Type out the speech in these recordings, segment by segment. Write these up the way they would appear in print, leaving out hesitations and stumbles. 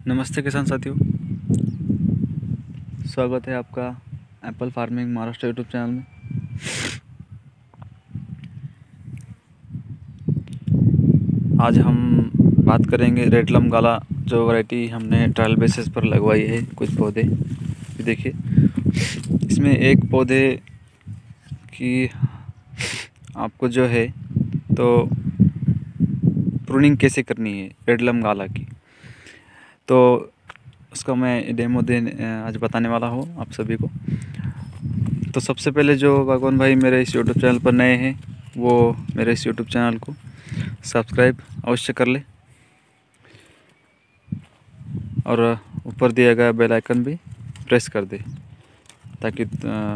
नमस्ते किसान साथियों, स्वागत है आपका apple farming Maharashtra YouTube channel में। आज हम बात करेंगे रेडलम गाला, जो वैरायटी हमने ट्रायल बेसिस पर लगवाई है। कुछ पौधे देखिए, इसमें एक पौधे की आपको जो है तो प्रूनिंग कैसे करनी है रेडलम गाला की, तो उसका मैं डेमो आज बताने वाला हूँ आप सभी को। तो सबसे पहले जो बागवान भाई मेरे इस यूट्यूब चैनल पर नए हैं वो मेरे इस यूट्यूब चैनल को सब्सक्राइब अवश्य कर ले और ऊपर दिया गया बेल आइकन भी प्रेस कर दे, ताकि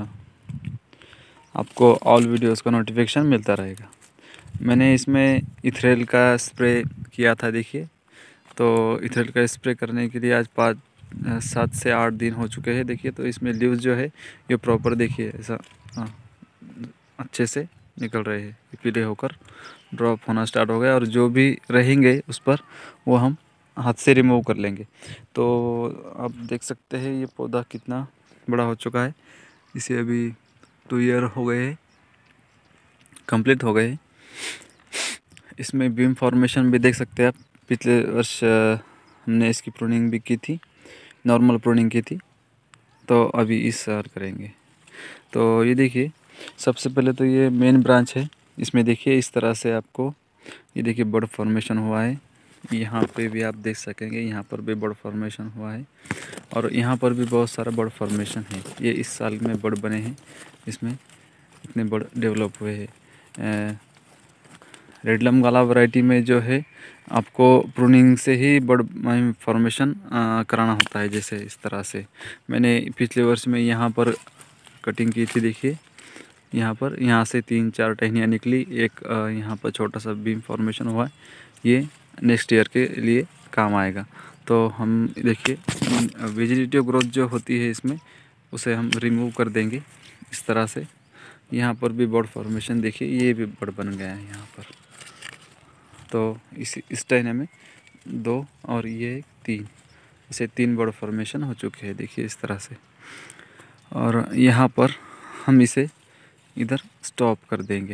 आपको ऑल वीडियोस का नोटिफिकेशन मिलता रहेगा। मैंने इसमें इथरेल का स्प्रे किया था। देखिए, तो इथरेल का स्प्रे करने के लिए आज 7 से 8 दिन हो चुके हैं। देखिए, तो इसमें लीव्स जो है ये प्रॉपर देखिए ऐसा अच्छे से निकल रहे हैं, पीले होकर ड्रॉप होना स्टार्ट हो गया, और जो भी रहेंगे उस पर वो हम हाथ से रिमूव कर लेंगे। तो आप देख सकते हैं ये पौधा कितना बड़ा हो चुका है। इसे अभी 2 ईयर हो गए हैं, कंप्लीट हो गए। इसमें बीम फॉर्मेशन भी देख सकते हैं आप। पिछले वर्ष हमने इसकी प्रूनिंग भी की थी, नॉर्मल प्रूनिंग की थी, तो अभी इस साल करेंगे। तो ये देखिए, सबसे पहले तो ये मेन ब्रांच है। इसमें देखिए इस तरह से आपको ये देखिए बड फॉर्मेशन हुआ है। यहाँ पे भी आप देख सकेंगे, यहाँ पर भी बड फॉर्मेशन हुआ है, और यहाँ पर भी बहुत सारा बड फॉर्मेशन है। ये इस साल में बड बने हैं, इसमें इतने बड़ डेवलप हुए हैं। रेडलम गाला वैरायटी में जो है आपको प्रूनिंग से ही बड़ फॉर्मेशन कराना होता है। जैसे इस तरह से मैंने पिछले वर्ष में यहाँ पर कटिंग की थी। देखिए यहाँ से 3-4 टहनियाँ निकली, एक यहाँ पर छोटा सा बीम फॉर्मेशन हुआ है। ये नेक्स्ट ईयर के लिए काम आएगा। तो हम देखिए वेजिटेटिव ग्रोथ जो होती है इसमें, उसे हम रिमूव कर देंगे इस तरह से। यहाँ पर भी बड फॉर्मेशन देखिए, ये भी बड़ बन गया है यहाँ पर। तो इस टहने में 2 और ये 3, इसे 3 बड फॉर्मेशन हो चुके हैं। देखिए इस तरह से, और यहाँ पर हम इसे इधर स्टॉप कर देंगे।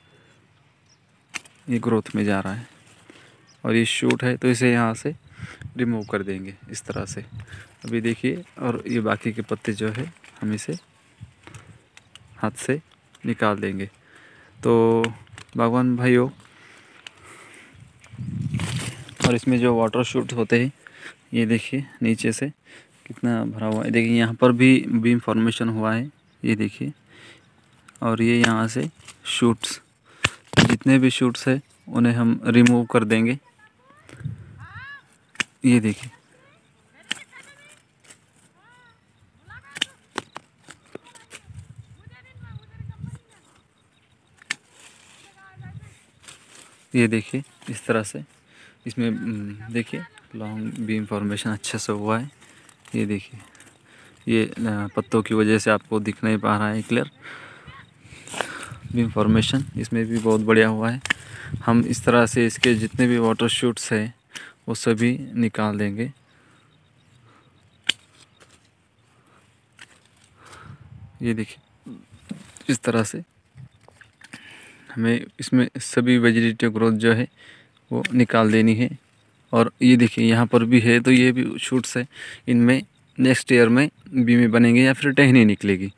ये ग्रोथ में जा रहा है और ये शूट है, तो इसे यहाँ से रिमूव कर देंगे इस तरह से। अभी देखिए, और ये बाकी के पत्ते जो है हम इसे हाथ से निकाल देंगे। तो बागवान भाइयों, और इसमें जो वाटर शूट होते हैं ये देखिए नीचे से कितना भरा हुआ है। देखिए यहाँ पर भी बीम फॉर्मेशन हुआ है, ये देखिए। और ये यहाँ से शूट्स, जितने भी शूट्स है उन्हें हम रिमूव कर देंगे। ये देखिए, ये देखिए इस तरह से इसमें देखिए लॉन्ग बीम फॉर्मेशन अच्छे से हुआ है। ये देखिए, ये पत्तों की वजह से आपको दिख नहीं पा रहा है क्लियर। बीम फॉर्मेशन इसमें भी बहुत बढ़िया हुआ है। हम इस तरह से इसके जितने भी वाटर शूट्स है वो सभी निकाल देंगे। ये देखिए इस तरह से हमें इसमें सभी वेजिटेटिव ग्रोथ जो है वो निकाल देनी है। और ये देखिए यहाँ पर भी है, तो ये भी शूट्स है, इनमें नेक्स्ट ईयर में बीमें बनेंगे या फिर टहनी निकलेगी।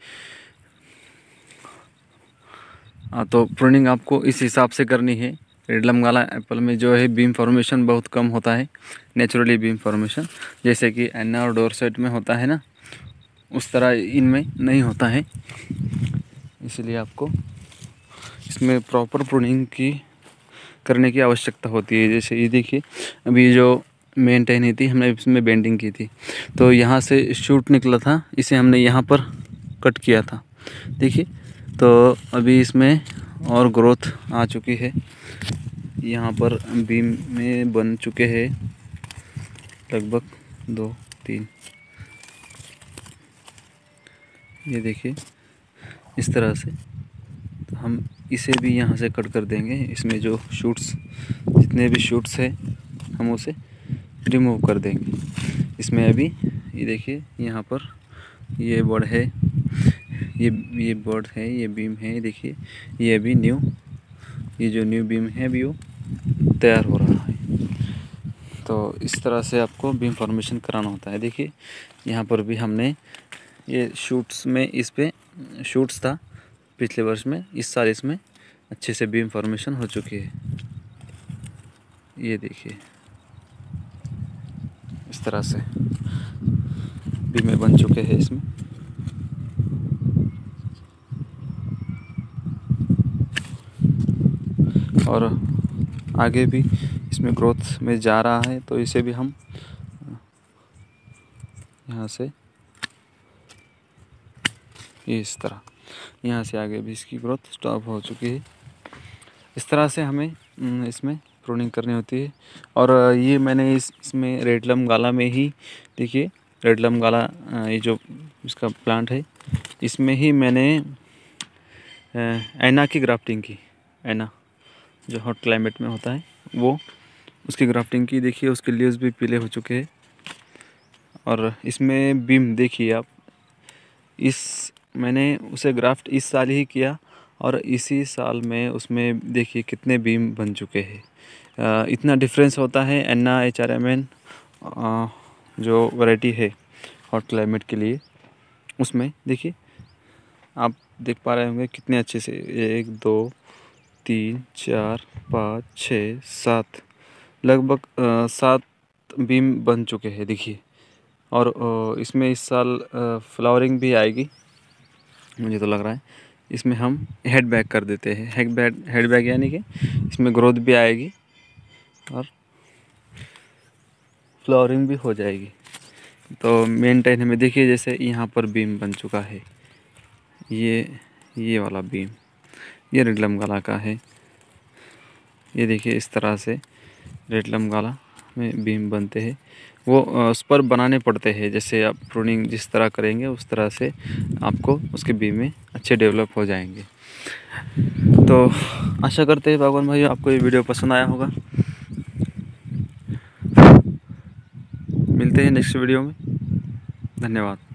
तो प्रूनिंग आपको इस हिसाब से करनी है। रेडलम गाला एप्पल में जो है बीम फॉर्मेशन बहुत कम होता है, नेचुरली बीम फॉर्मेशन जैसे कि एन्ना और डोरसेट में होता है ना, उस तरह इनमें नहीं होता है। इसलिए आपको इसमें प्रॉपर प्रूनिंग करने की आवश्यकता होती है। जैसे ये देखिए, अभी जो मेन टहनी थी हमने इसमें बेंडिंग की थी, तो यहाँ से शूट निकला था, इसे हमने यहाँ पर कट किया था। देखिए, तो अभी इसमें और ग्रोथ आ चुकी है। यहाँ पर बीम में बन चुके हैं लगभग 2-3। ये देखिए इस तरह से, तो हम इसे भी यहाँ से कट कर देंगे। इसमें जो शूट्स, जितने भी शूट्स हैं हम उसे रिमूव कर देंगे। इसमें अभी ये देखिए यहाँ पर ये बोर्ड है, ये बोर्ड है, ये बीम है, देखिए ये अभी ये जो न्यू बीम है अभी वो तैयार हो रहा है। तो इस तरह से आपको बीम फॉर्मेशन कराना होता है। देखिए यहाँ पर भी हमने ये शूट्स में, इस पे शूट्स था पिछले वर्ष में, इस साल इसमें अच्छे से बीम फॉर्मेशन हो चुकी है। ये देखिए इस तरह से बीमें बन चुके हैं इसमें। और आगे भी इसमें ग्रोथ में जा रहा है, तो इसे भी हम यहाँ से इस तरह यहाँ से आगे भी इसकी ग्रोथ स्टॉप हो चुकी है। इस तरह से हमें इसमें प्रूनिंग करनी होती है। और ये मैंने इसमें रेडलम गाला में ही, देखिए रेडलम गाला ये जो इसका प्लांट है, इसमें ही मैंने ऐना की ग्राफ्टिंग की। ऐना जो हॉट क्लाइमेट में होता है वो, उसकी ग्राफ्टिंग की। देखिए उसके लीव्स भी पीले हो चुके हैं। और इसमें बीम देखिए आप, मैंने उसे ग्राफ्ट इस साल ही किया और इसी साल में उसमें देखिए कितने बीम बन चुके हैं। इतना डिफरेंस होता है ऐना HRMN जो वैरायटी है हॉट क्लाइमेट के लिए, उसमें देखिए आप देख पा रहे होंगे कितने अच्छे से 1 2 3 4 5 6 7 लगभग 7 बीम बन चुके हैं देखिए। और इसमें इस साल फ्लावरिंग भी आएगी, मुझे तो लग रहा है। इसमें हम हेड बैग कर देते हैं, हेड बैग यानी कि इसमें ग्रोथ भी आएगी और फ्लावरिंग भी हो जाएगी। तो मेंटेन में देखिए जैसे यहाँ पर बीम बन चुका है, ये वाला बीम ये रेडलम गाला का है। ये देखिए इस तरह से रेडलम गाला में बीम बनते हैं, वो उस पर बनाने पड़ते हैं। जैसे आप प्रूनिंग जिस तरह करेंगे उस तरह से आपको उसके बीम में अच्छे डेवलप हो जाएंगे। तो आशा करते हैं बागवान भाइयों आपको ये वीडियो पसंद आया होगा। मिलते हैं नेक्स्ट वीडियो में, धन्यवाद।